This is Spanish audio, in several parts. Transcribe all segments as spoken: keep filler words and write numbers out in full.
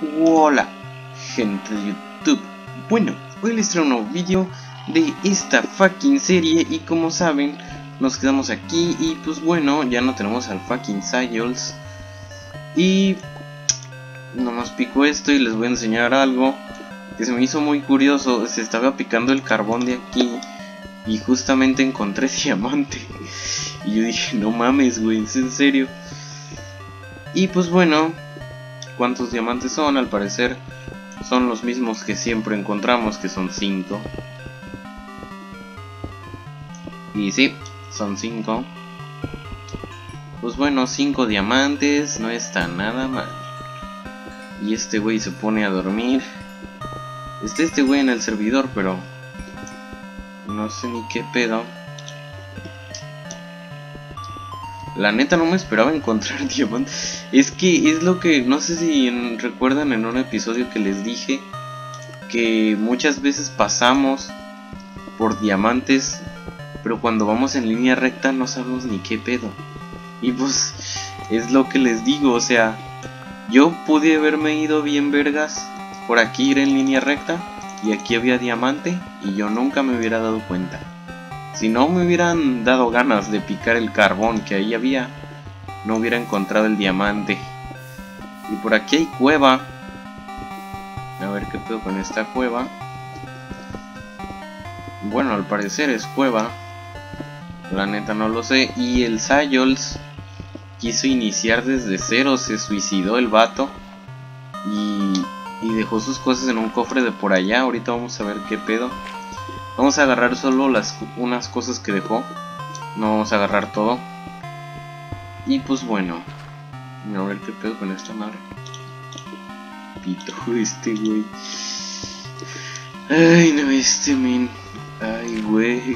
Hola, gente de YouTube. Bueno, hoy les traigo un nuevo vídeo de esta fucking serie. Y como saben, nos quedamos aquí. Y pues bueno, ya no tenemos al fucking Sayles. Y nomás pico esto y les voy a enseñar algo que se me hizo muy curioso. Se estaba picando el carbón de aquí y justamente encontré diamante. Y yo dije, no mames, güey, ¿es en serio? Y pues bueno, ¿cuántos diamantes son? Al parecer son los mismos que siempre encontramos, que son cinco. Y sí, son cinco. Pues bueno, cinco diamantes, no está nada mal. Y este güey se pone a dormir. Está este güey en el servidor, pero no sé ni qué pedo. La neta no me esperaba encontrar diamantes. Es que es lo que, no sé si en, recuerdan en un episodio que les dije que muchas veces pasamos por diamantes, pero cuando vamos en línea recta no sabemos ni qué pedo. Y pues es lo que les digo, o sea, yo pude haberme ido bien vergas por aquí, ir en línea recta, y aquí había diamante y yo nunca me hubiera dado cuenta. Si no me hubieran dado ganas de picar el carbón que ahí había, no hubiera encontrado el diamante. Y por aquí hay cueva. A ver qué pedo con esta cueva. Bueno, al parecer es cueva. La neta no lo sé. Y el Sayles quiso iniciar desde cero. Se suicidó el vato. Y, y dejó sus cosas en un cofre de por allá. Ahorita vamos a ver qué pedo. Vamos a agarrar solo las unas cosas que dejó. No vamos a agarrar todo. Y pues bueno, a ver qué pedo con esta madre. Pito este güey. Ay no, este men. Ay güey.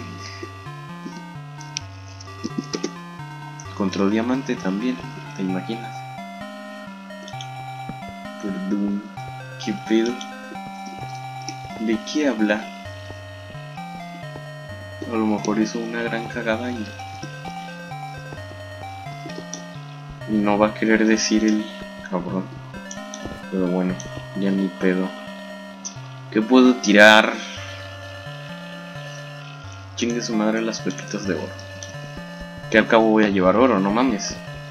Control diamante también, ¿te imaginas? Perdón, ¿qué pedo? ¿De qué habla? A lo mejor hizo una gran cagada y no va a querer decir el cabrón. Pero bueno, ya ni pedo. ¿Qué puedo tirar? Chingue su madre las pepitas de oro. Que al cabo voy a llevar oro, no mames.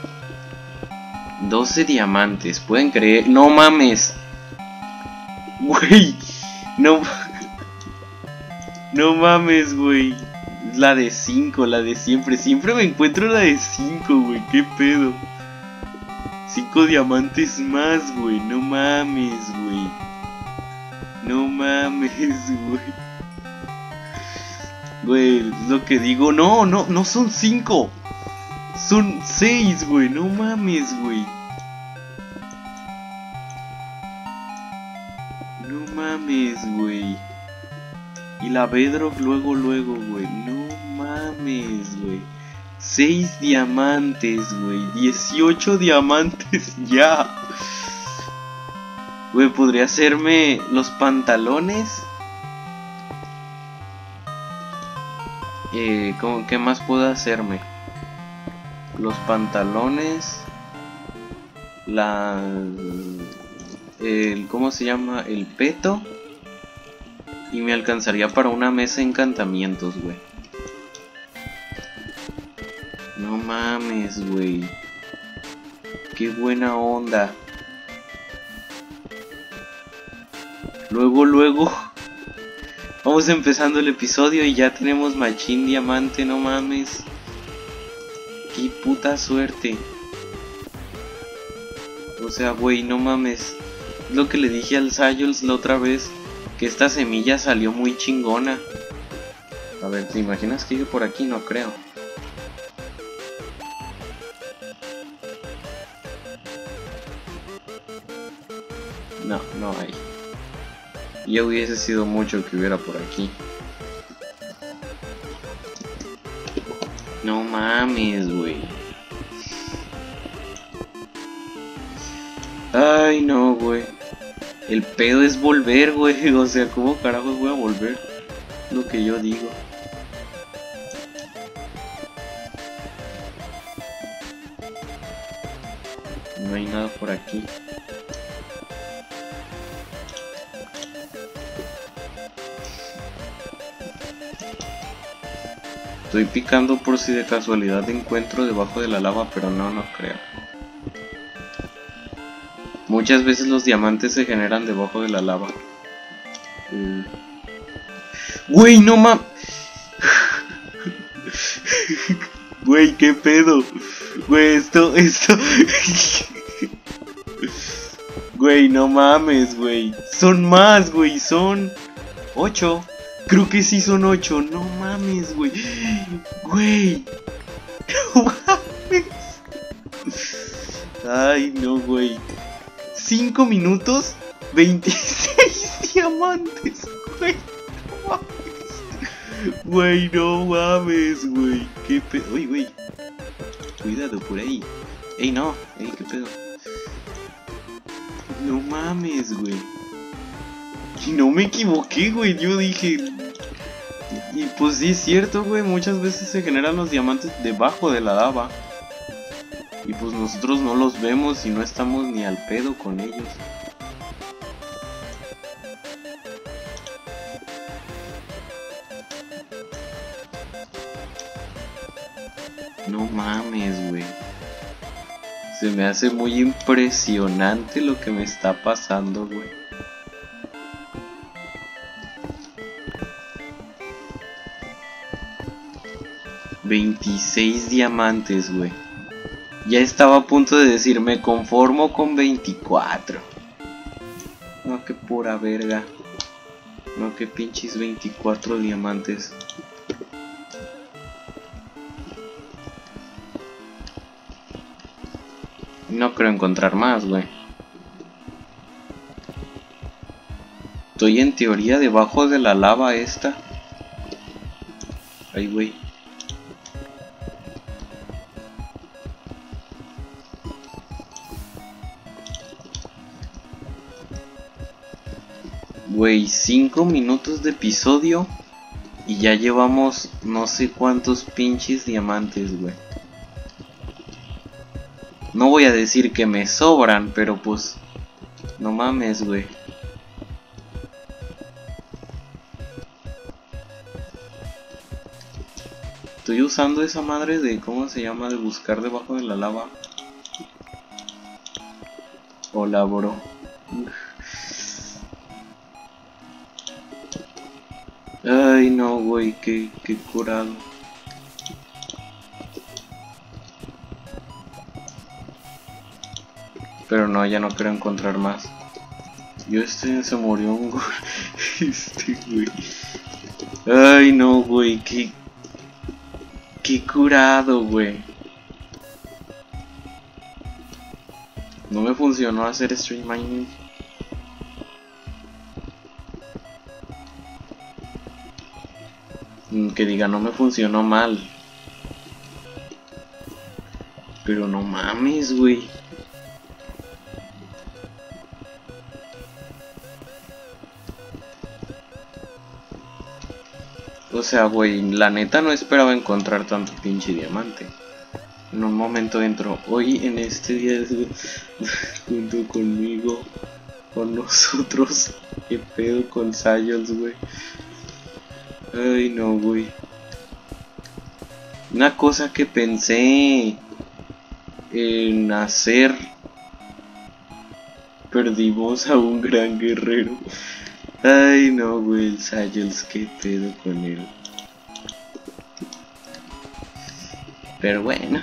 doce diamantes, ¿pueden creer? No mames. Güey, no. No mames, güey. La de cinco, la de siempre. Siempre me encuentro la de cinco, güey. ¿Qué pedo? cinco diamantes más, güey. No mames, güey. No mames, güey. Güey, es lo que digo. No, no, no son cinco. Son seis, güey. No mames, güey. No mames, güey. Y la Bedrock luego, luego, güey. No mames, güey. seis diamantes, güey. dieciocho diamantes ya. Güey, ¿podría hacerme los pantalones? Eh, ¿cómo, ¿Qué más puedo hacerme? Los pantalones. La... El, ¿cómo se llama? El peto. Y me alcanzaría para una mesa de encantamientos, güey. No mames, güey. Qué buena onda. Luego, luego. Vamos empezando el episodio y ya tenemos machín diamante, no mames. Qué puta suerte. O sea, güey, no mames. Es lo que le dije al Sayles la otra vez. Que esta semilla salió muy chingona. A ver, ¿te imaginas que yo por aquí? No creo. No, no hay. Ya hubiese sido mucho que hubiera por aquí. No mames, güey. Ay, no, güey. El pedo es volver, güey. O sea, ¿cómo carajos voy a volver? Lo que yo digo. No hay nada por aquí. Estoy picando por si de casualidad encuentro debajo de la lava, pero no, no creo. Muchas veces los diamantes se generan debajo de la lava. Uh. Güey, no mames. Güey, qué pedo. Güey, esto, esto. Güey, no mames, güey. Son más, güey, son ocho. Creo que sí son ocho. No mames, güey. Güey. No mames. Ay, no, güey. cinco minutos, veintiséis diamantes, güey. No mames. Güey, no mames, güey. Qué pedo. Uy, güey. Cuidado por ahí. Ey, no. Ey, qué pedo. No mames, güey. Y no me equivoqué, güey. Yo dije... Y pues sí es cierto, güey. Muchas veces se generan los diamantes debajo de la lava. Y pues nosotros no los vemos y no estamos ni al pedo con ellos. No mames, güey. Se me hace muy impresionante lo que me está pasando, güey. veintiséis diamantes, güey. Ya estaba a punto de decir, me conformo con veinticuatro. No, que pura verga. No, que pinches veinticuatro diamantes. No creo encontrar más, güey. Estoy en teoría debajo de la lava esta. Ay, güey. Güey, cinco minutos de episodio y ya llevamos no sé cuántos pinches diamantes, güey. No voy a decir que me sobran, pero pues... No mames, güey. Estoy usando esa madre de... ¿Cómo se llama? De buscar debajo de la lava. Hola, bro. Ay, no, güey. Qué, qué curado. Pero no, ya no quiero encontrar más. Yo este se murió un güey. Este güey. Ay, no, güey. Qué... Qué curado, güey. No me funcionó hacer stream mining. Que diga, no me funcionó mal. Pero no mames, güey. O sea, güey, la neta no esperaba encontrar tanto pinche diamante. En un momento entro, hoy en este día junto conmigo, con nosotros, qué pedo con Sayos, güey. Ay, no, güey. Una cosa que pensé en hacer, perdimos a un gran guerrero. Ay, no, güey, el Sayos, qué pedo con él. Pero bueno.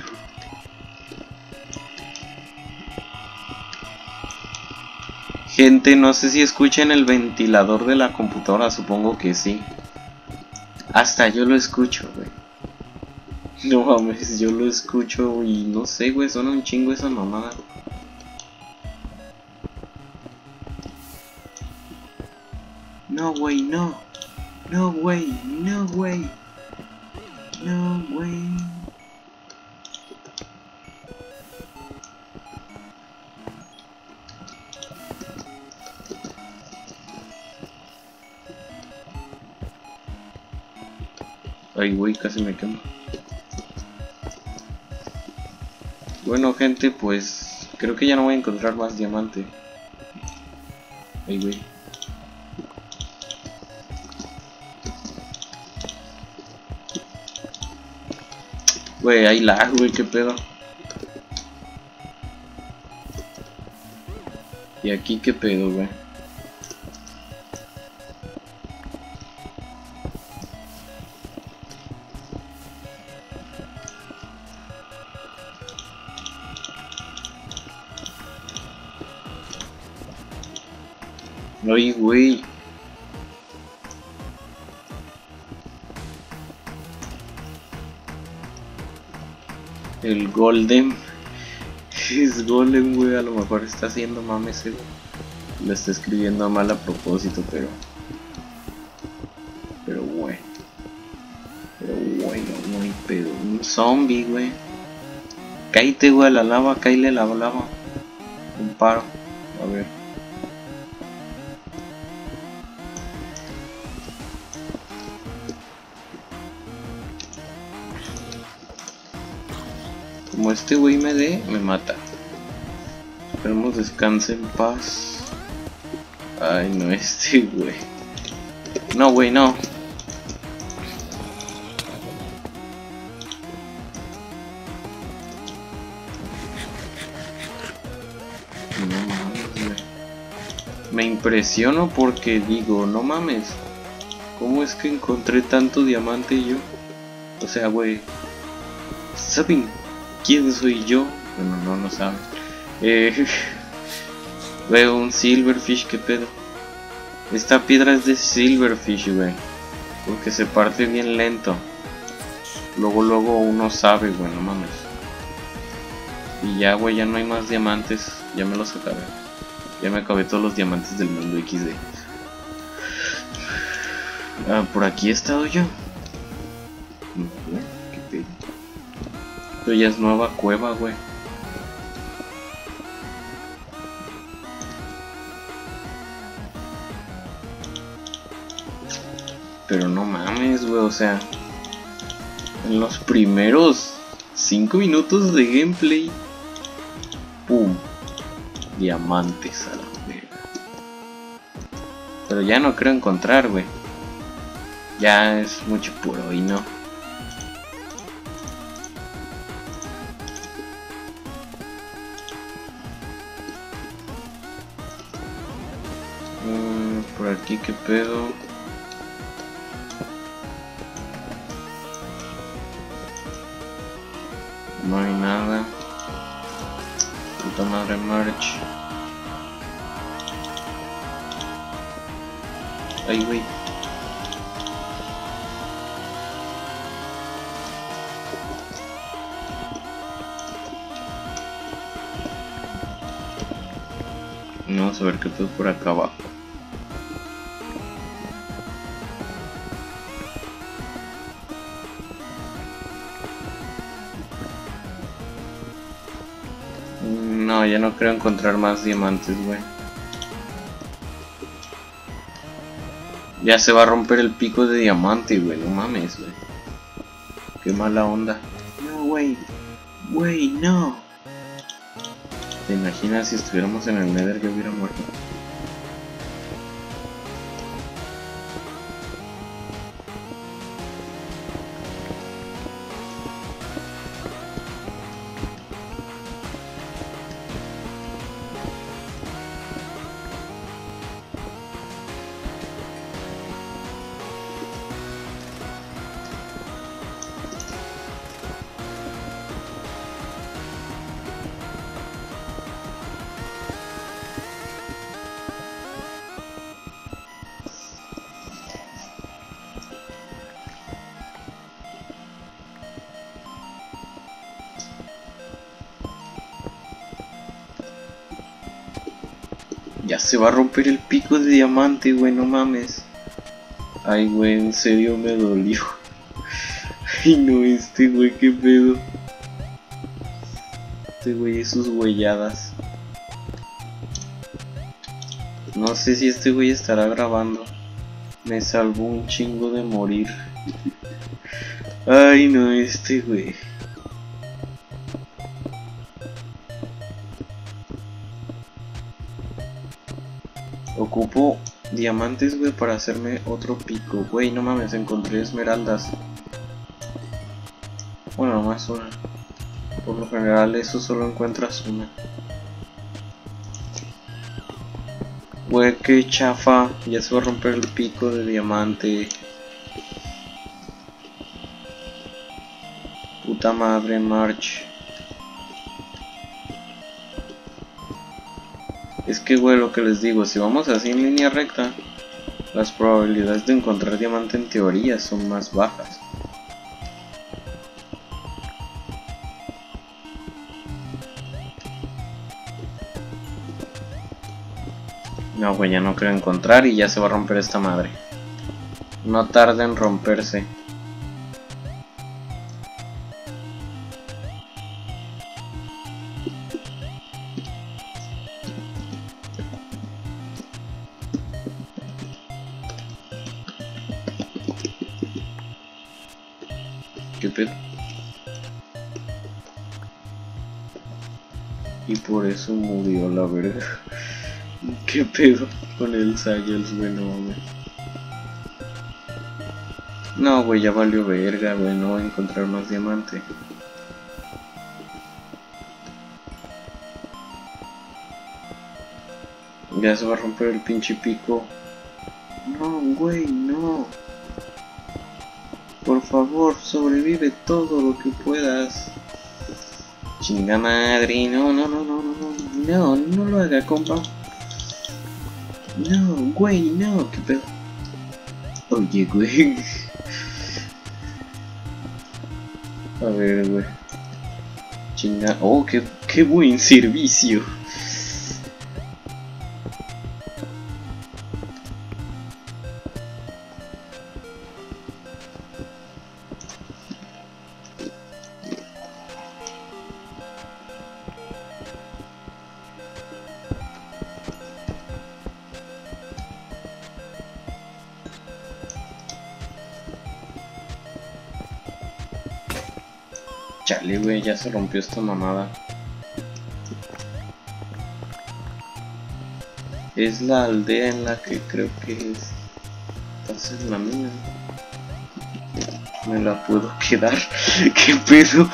Gente, no sé si escuchan el ventilador de la computadora, supongo que sí. Hasta yo lo escucho, güey. No mames, yo lo escucho y no sé, güey, suena un chingo esa mamada. No, güey, no. No, güey, no, güey. No, güey. Ay, güey, casi me quemo. Bueno, gente, pues creo que ya no voy a encontrar más diamante. Ay, güey. Güey, hay lag, güey, qué pedo. Y aquí qué pedo, güey. Ay, güey. El Golden. Es Golden, güey. A lo mejor está haciendo mames ese, güey. Lo está escribiendo mal a propósito, pero... Pero, güey. Pero, güey, no, no hay pedo. Un zombie, güey. Cállate, güey, a la lava. Cállale a la lava. Un paro. A ver. Como este güey me dé, me mata. Esperemos descanse en paz. Ay, no, este güey. No, güey, no. No mames, güey. Me impresiono porque digo, no mames. ¿Cómo es que encontré tanto diamante yo? O sea, güey. ¿Saben quién soy yo? Bueno, no, no saben. Eh, veo un silverfish, ¿qué pedo? Esta piedra es de silverfish, güey. Porque se parte bien lento. Luego, luego uno sabe, güey, no mames. Y ya, güey, ya no hay más diamantes. Ya me los acabé. Ya me acabé todos los diamantes del mundo equis de. Ah, por aquí he estado yo. ¿Qué pedo? Esto ya es nueva cueva, güey. Pero no mames, güey, o sea, en los primeros cinco minutos de gameplay, pum, diamantes a la verga. Pero ya no creo encontrar, güey. Ya es mucho puro y no. Mm, por aquí, ¿qué pedo? No hay nada. Puta madre, March. Ay, güey. Vamos a ver qué pedo por acá abajo. No, ya no creo encontrar más diamantes, güey. Ya se va a romper el pico de diamante, güey. No mames, güey. Qué mala onda. No, güey. Güey, no. ¿Te imaginas si estuviéramos en el Nether que hubiera muerto? Ya se va a romper el pico de diamante, güey, no mames. Ay, güey, en serio me dolió. Ay, no, este güey, qué pedo. Este güey y sus huelladas. No sé si este güey estará grabando. Me salvó un chingo de morir. Ay, no, este güey. Ocupo diamantes, güey, para hacerme otro pico. Güey, no mames, encontré esmeraldas. Bueno, más una. Por lo general eso solo encuentras una. Güey, qué chafa. Ya se va a romper el pico de diamante. Puta madre, March. Es que, güey, lo que les digo, si vamos así en línea recta, las probabilidades de encontrar diamante en teoría son más bajas. No, güey, ya no creo encontrar y ya se va a romper esta madre. No tarda en romperse. ¿Qué pedo? Y por eso murió la verga. ¿Qué pedo con el Sayels, güey? No, güey. No, güey, ya valió verga, güey. No voy a encontrar más diamante. Ya se va a romper el pinche pico. No, güey, no. Por favor, sobrevive todo lo que puedas. Chinga madre, no, no, no, no, no, no, no, no lo haga, compa. No, güey, no, qué pedo. Oye, güey. A ver, güey. Chinga, oh, qué, qué buen servicio. Chale, güey, ya se rompió esta mamada. Es la aldea en la que creo que es. Entonces la mina. Me la puedo quedar. ¿Qué pedo?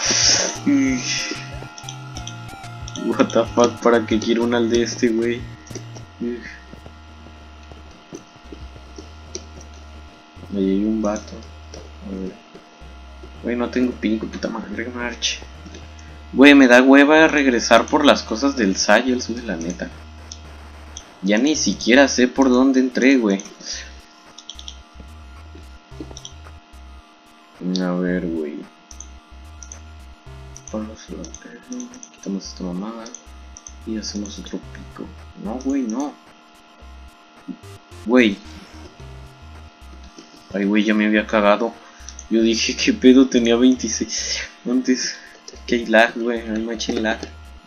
What the fuck, ¿para qué quiero una aldea este güey? Ahí hay un vato. A ver. Güey, no tengo pico, puta madre, marche. Güey, me da hueva regresar por las cosas del Sayels, güey, la neta. Ya ni siquiera sé por dónde entré, güey. A ver, güey. Quitamos esta mamada y hacemos otro pico. No, güey, no. Güey. Ay, güey, ya me había cagado. Yo dije, ¿qué pedo? Tenía veintiséis. Antes, que hay lag, güey. Hay macho lag.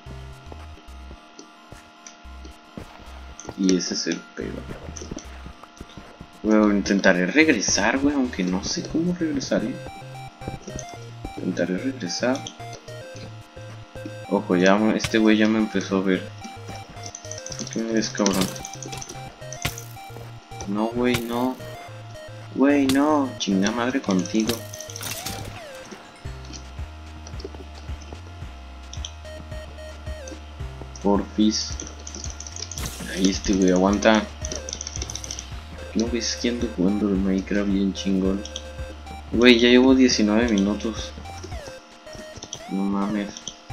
Y ese es el pedo. Güey, intentaré regresar, güey. Aunque no sé cómo regresaré. Intentaré regresar. Ojo, ya este güey ya me empezó a ver. ¿Por qué me ves, cabrón? No, güey, no. Güey, no. Chinga madre contigo. Porfis. Ahí este güey, aguanta. No ves que ando jugando el Minecraft bien chingón. Güey, ya llevo diecinueve minutos. No mames.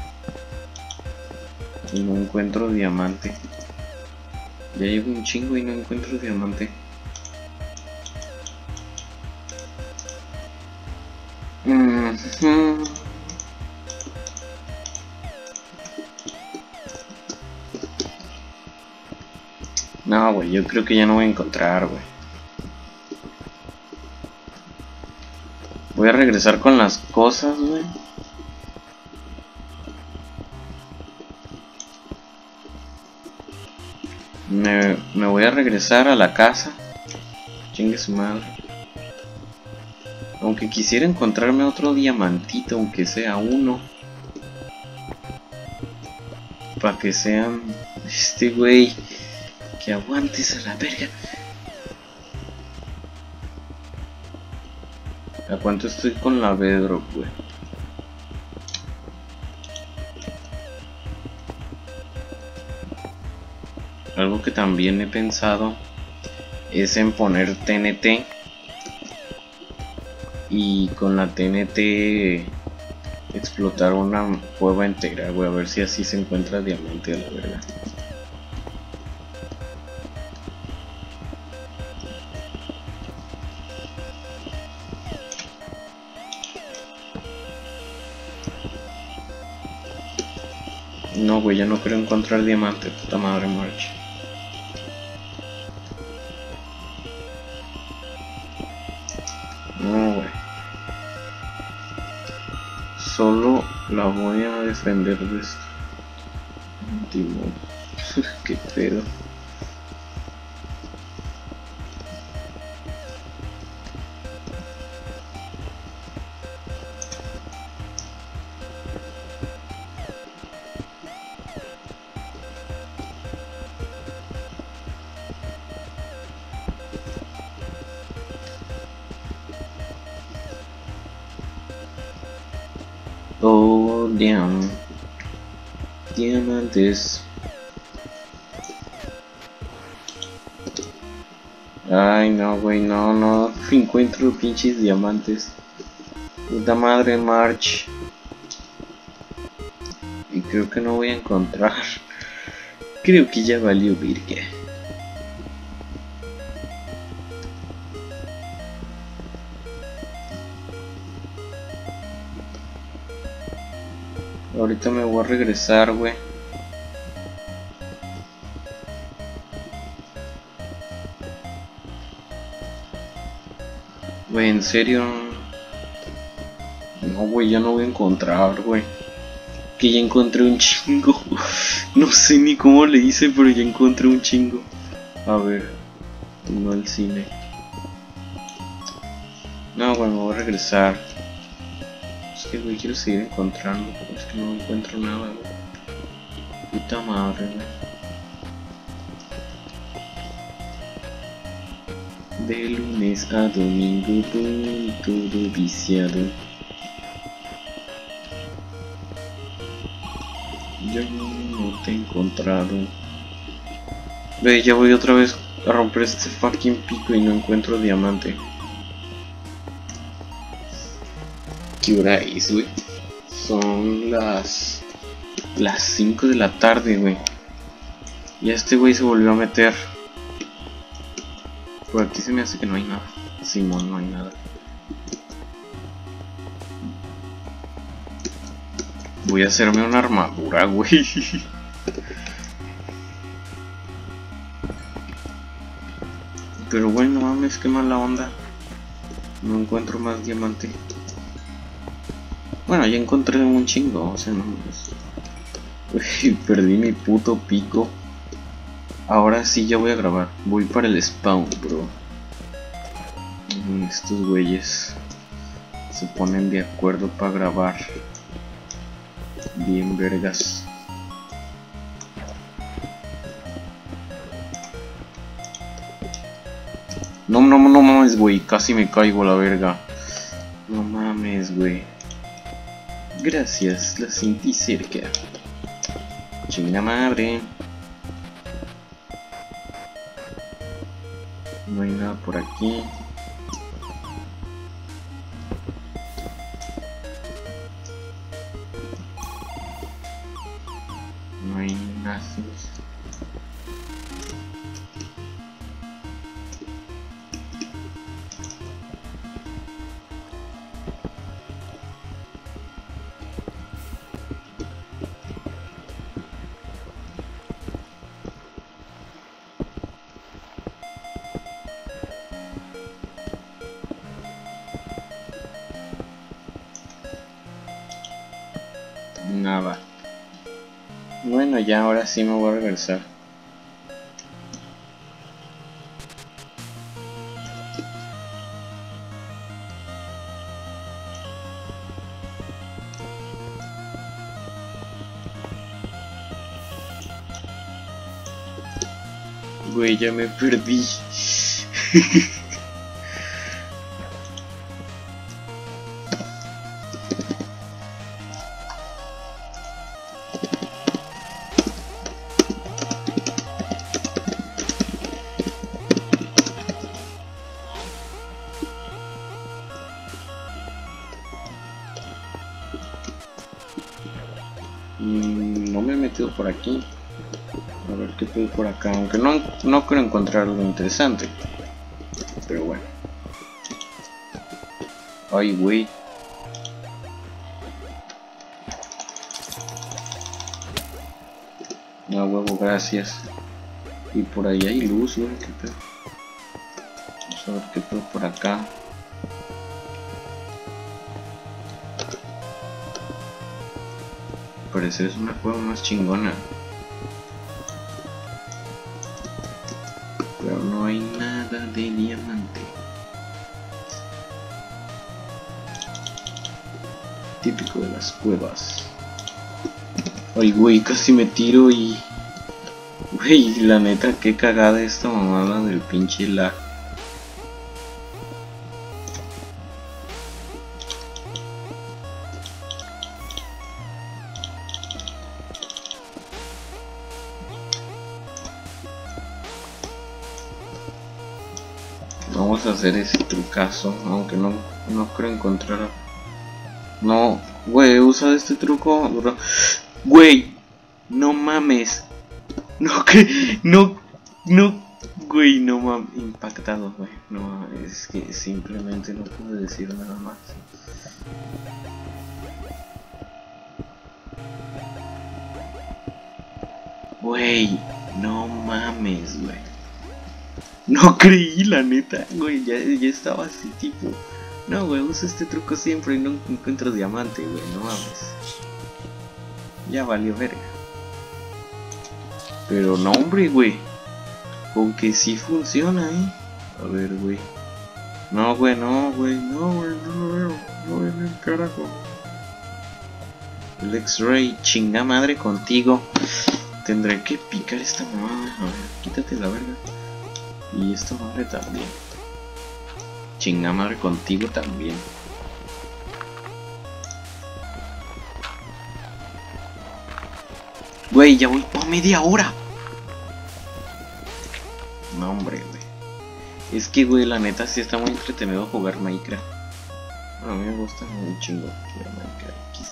Y no encuentro diamante. Ya llevo un chingo y no encuentro diamante. Mm-hmm. No, güey, yo creo que ya no voy a encontrar, güey. Voy a regresar con las cosas, güey. Me, me voy a regresar a la casa. Chingue su madre. Aunque quisiera encontrarme otro diamantito, aunque sea uno. Para que sean... Este güey... Que aguantes a la verga. ¿A cuánto estoy con la bedrock, güey? algo que también he pensado es en poner T N T y con la T N T explotar una cueva entera, güey, a ver si así se encuentra diamante a la verga. No, güey, ya no quiero encontrar diamante, puta madre, March. No, güey. Solo la voy a defender de esto. Último. Qué pedo. Oh, damn. Diamantes. Ay, no, güey, no, no encuentro pinches diamantes. Puta madre, March. Y creo que no voy a encontrar. Creo que ya valió virga. Ahorita me voy a regresar, güey. Güey, en serio. No, güey, ya no voy a encontrar, güey. Que ya encontré un chingo. No sé ni cómo le hice, pero ya encontré un chingo. A ver. No al cine. No, güey, me voy a regresar. Es que, güey, quiero seguir encontrando. Es que no encuentro nada, güey. Puta madre, güey. De lunes a domingo, boom, todo viciado. Yo no te he encontrado. Ve, ya voy otra vez a romper este fucking pico y no encuentro diamante. ¿Qué hora es, güey? Son las... Las cinco de la tarde, güey. Y este güey se volvió a meter. Por aquí se me hace que no hay nada. Simón, no hay nada. Voy a hacerme una armadura, güey. Pero bueno, mames, qué mala onda. No encuentro más diamante. Bueno, ya encontré un chingo, o sea, no mames. Uy, perdí mi puto pico. Ahora sí ya voy a grabar. Voy para el spawn, bro. Estos güeyes se ponen de acuerdo para grabar. Bien vergas. No, no, no mames, güey. Casi me caigo a la verga. No mames, güey. Gracias, la sentí cerca. Chinga madre. No hay nada por aquí. No hay nada. Nada. Bueno, ya ahora sí me voy a regresar. Güey, ya me perdí. por aquí. A ver qué puedo por acá. Aunque no, no creo encontrar algo interesante. Pero bueno. Ay, güey. No, huevo, gracias. Y por ahí hay luz, güey. ¿Qué pedo? Vamos a ver qué pedo por acá. Al parecer es una cueva más chingona. Pero no hay nada de diamante. Típico de las cuevas. Ay, güey, casi me tiro y... Güey, la neta, qué cagada esta mamada del pinche lag. Vamos a hacer ese trucazo, aunque no, no creo encontrar... No, güey, he usado este truco, bro. Güey, no mames. No, que, no, no, güey, no mames, impactado, güey. No, es que simplemente no pude decir nada más. Güey, no mames, güey. No creí, la neta, güey, ya, ya estaba así, tipo... No, güey, uso este truco siempre y no encuentro diamante, güey, no mames. Ya valió verga. Pero no, hombre, güey. Con que sí funciona, eh. A ver, güey. No, güey, no, güey, no, güey, no lo veo. No veo el carajo. El X-Ray, chinga madre contigo. Tendré que picar esta mamada. A ver, quítate la verga. Y esta madre también. Chinga madre contigo también. Güey, ya voy por media hora. No, hombre, güey. Es que, güey, la neta sí está muy entretenido jugar Minecraft. Bueno, a mí me gusta un chingo jugar Minecraft. Quizá.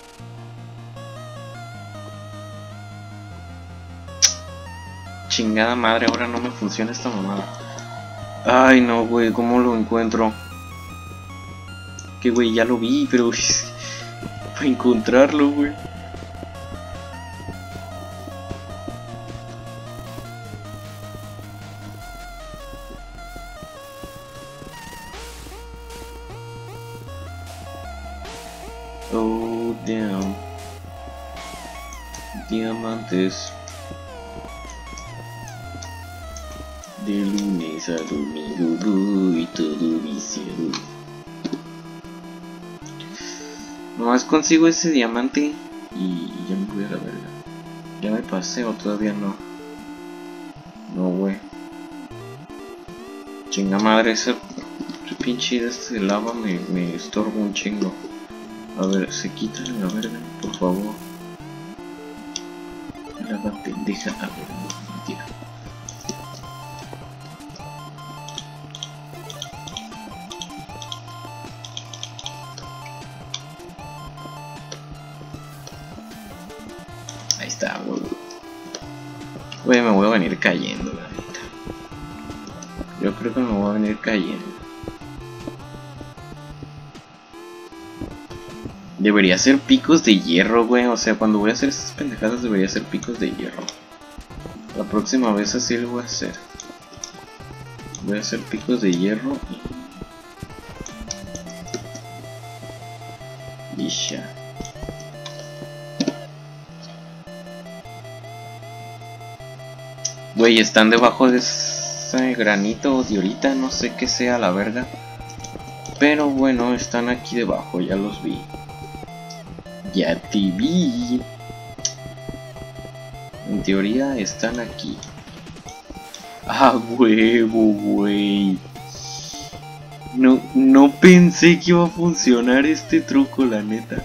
Chingada madre, ahora no me funciona esta mamada. Ay, no, güey, ¿cómo lo encuentro? Que, güey, ya lo vi, pero... para encontrarlo, güey. Oh, damn. Diamantes. De lunes a domingo voy todo viciado. Nomás consigo ese diamante y ya me voy a la verga. Ya me pasé o todavía no. No, güey. Chinga madre, ese, ese pinche de este de lava me, me estorba un chingo. A ver, se quita la verga, por favor. Lava pendeja, a ver, no, mentira. Ahí está, güey. Güey, me voy a venir cayendo, la neta. Yo creo que me voy a venir cayendo. Debería hacer picos de hierro, güey. O sea, cuando voy a hacer estas pendejadas debería hacer picos de hierro. La próxima vez así lo voy a hacer. Voy a hacer picos de hierro y... y ya. Güey, están debajo de ese granito de ahorita, no sé qué sea la verga. Pero bueno, están aquí debajo, ya los vi. Ya te vi. En teoría están aquí. Ah, huevo, güey. No, no pensé que iba a funcionar este truco, la neta.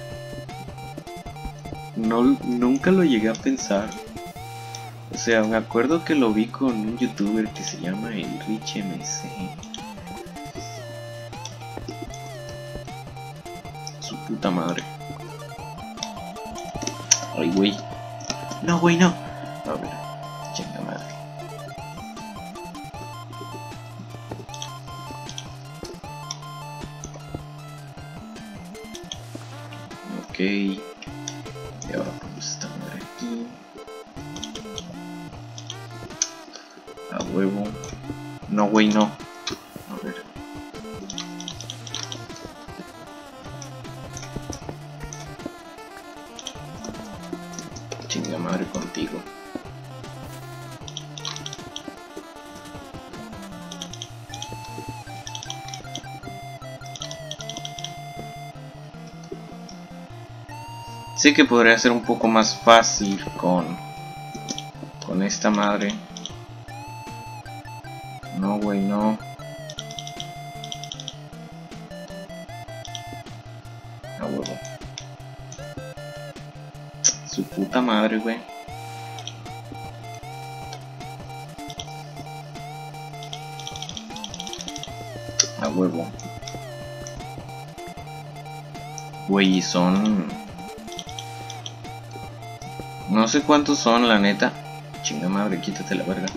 No, nunca lo llegué a pensar. O sea, me acuerdo que lo vi con un youtuber que se llama el Rich M C. Su puta madre. Ay, güey. No, güey, no. A ver, chinga madre. Ok. Y ahora ponemos esta madre aquí. A huevo. No, güey, no. A ver. Chinga madre contigo. Sé que podría ser un poco más fácil con con esta madre. No, güey, no. A huevo. Su puta madre, güey. A huevo. Güey, son... No sé cuántos son, la neta. Chinga madre, quítate la verga.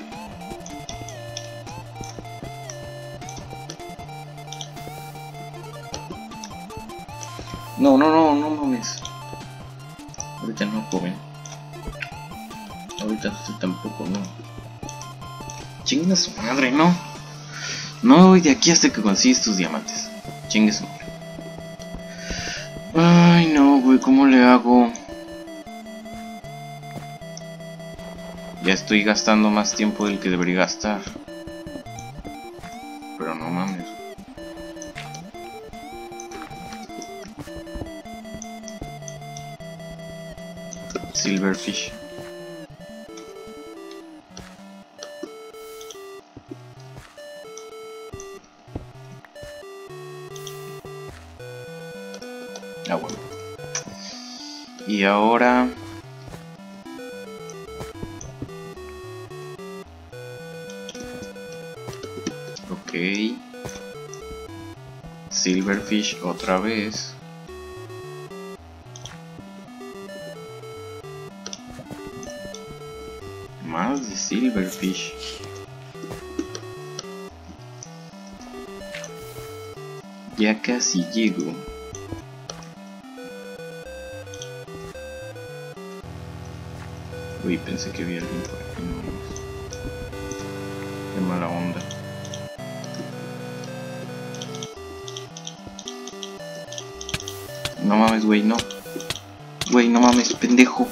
No, no, no, no mames. Ahorita no, joven. Ahorita usted tampoco, no. Chinga su madre, no. No voy de aquí hasta que consigues tus diamantes. Chinga su madre. Ay, no, güey, ¿cómo le hago? Ya estoy gastando más tiempo del que debería gastar. Pero no mames. Silverfish. Ah, bueno. Y ahora... Ok. Silverfish otra vez. Más de Silverfish. Ya casi llego. Uy, pensé que había alguien por aquí. No, qué mala onda. No mames, güey, no. Güey, no mames, pendejo.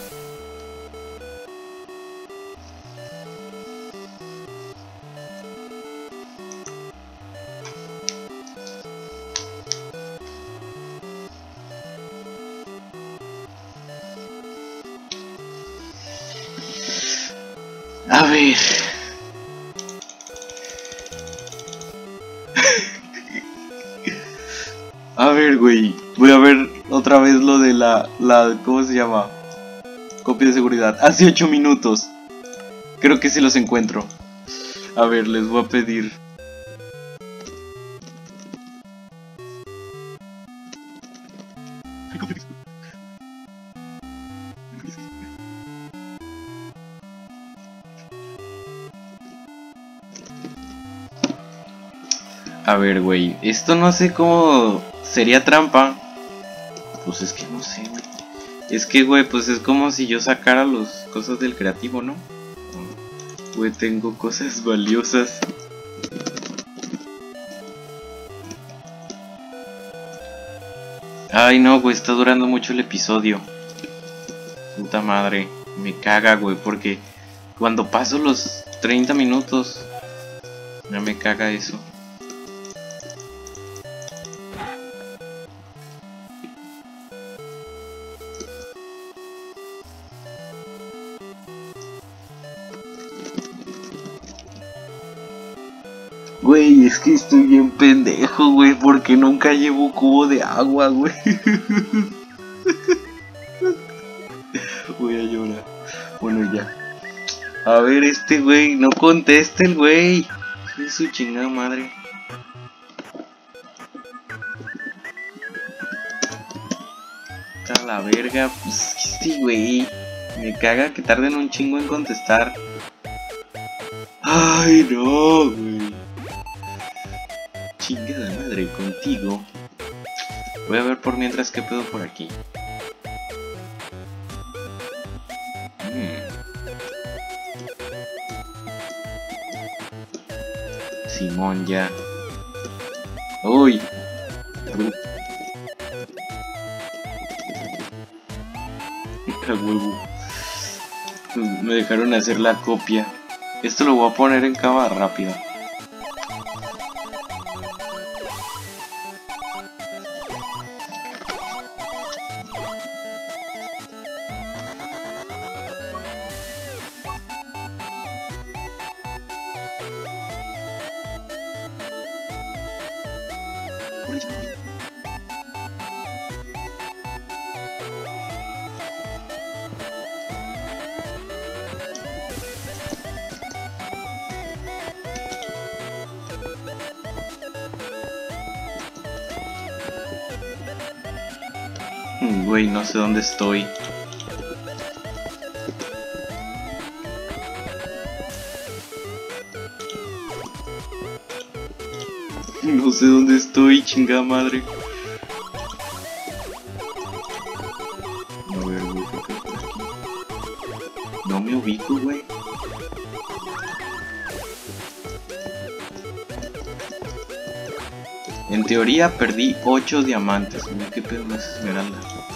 A ver. A ver, güey. Voy a ver otra vez lo de la, la... ¿Cómo se llama? Copia de seguridad. Hace ocho minutos. Creo que sí los encuentro. A ver, les voy a pedir. A ver, güey. Esto no sé cómo... Sería trampa. Pues es que no sé, güey. Es que, güey, pues es como si yo sacara las cosas del creativo, ¿no? Güey, tengo cosas valiosas. Ay, no, güey, está durando mucho el episodio. Puta madre. Me caga, güey, porque cuando paso los treinta minutos, ya me caga eso. Güey, es que estoy bien pendejo, güey, porque nunca llevo cubo de agua, güey. Voy a llorar. Bueno, ya. A ver, este güey, no conteste el güey. Es su chingada madre. Está la verga, pues sí, güey. Me caga que tarden un chingo en contestar. Ay, no, güey. Chingada madre, contigo. Voy a ver por mientras qué pedo por aquí. Hmm. Simón ya. Uy. A huevo. Me dejaron hacer la copia. Esto lo voy a poner en cámara rápida. Güey, no sé dónde estoy. No sé dónde estoy, chingada madre. A ver, güey, ¿qué por aquí? No me ubico, güey. En teoría perdí ocho diamantes. Mira qué pedo más esmeralda.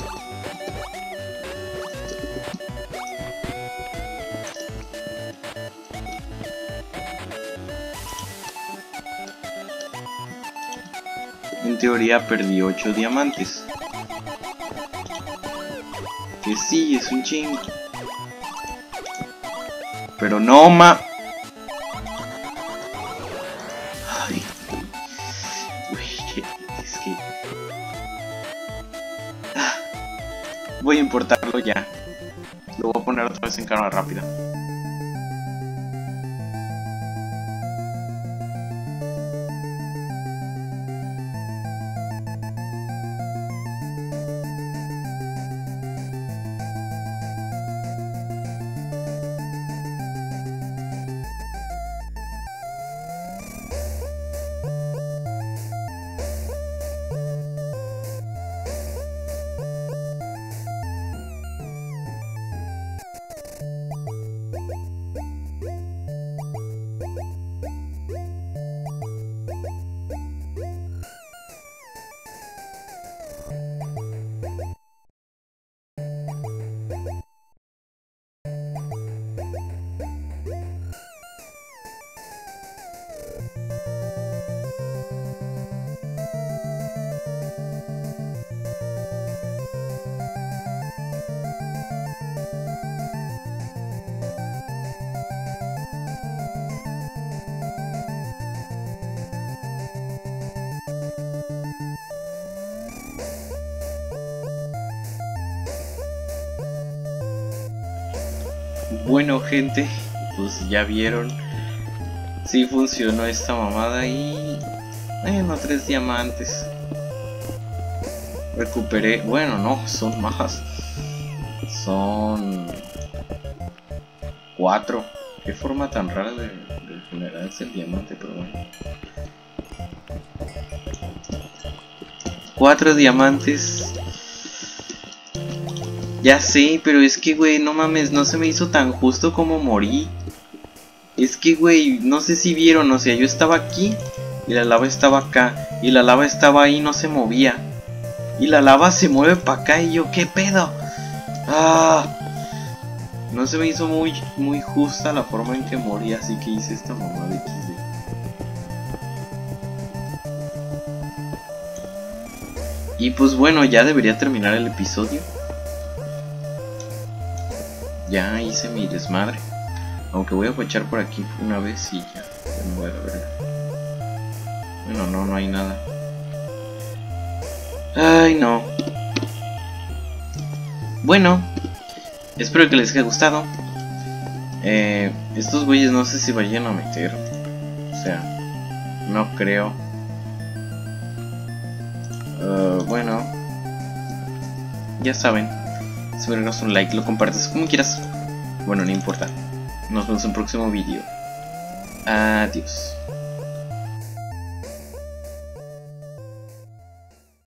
En teoría perdí ocho diamantes. Que sí, es un chingo. Pero no, ma... Ay, güey, es que... Voy a importarlo ya. Lo voy a poner otra vez en cámara rápida. Bueno, gente, pues ya vieron. Sí funcionó esta mamada y... Bueno, tres diamantes. Recuperé... Bueno, no, son más. Son... Cuatro. Qué forma tan rara de, de generarse el diamante, pero bueno. Cuatro diamantes. Ya sé, pero es que, güey, no mames, no se me hizo tan justo como morí. Es que, güey, no sé si vieron, o sea, yo estaba aquí y la lava estaba acá. Y la lava estaba ahí y no se movía. Y la lava se mueve para acá y yo, ¿qué pedo? Ah, no se me hizo muy, muy justa la forma en que morí, así que hice esta mamá de equis de. Y pues bueno, ya debería terminar el episodio. Ya hice mi desmadre. Aunque voy a guachar por aquí una vez y ya, ya me voy a ver. Bueno, no, no hay nada. Ay, no. Bueno, espero que les haya gustado. Eh, estos güeyes no sé si vayan a meter. O sea, no creo. Uh, bueno, ya saben. si me regalas un like, lo compartes como quieras. Bueno, no importa. Nos vemos en el próximo vídeo. Adiós.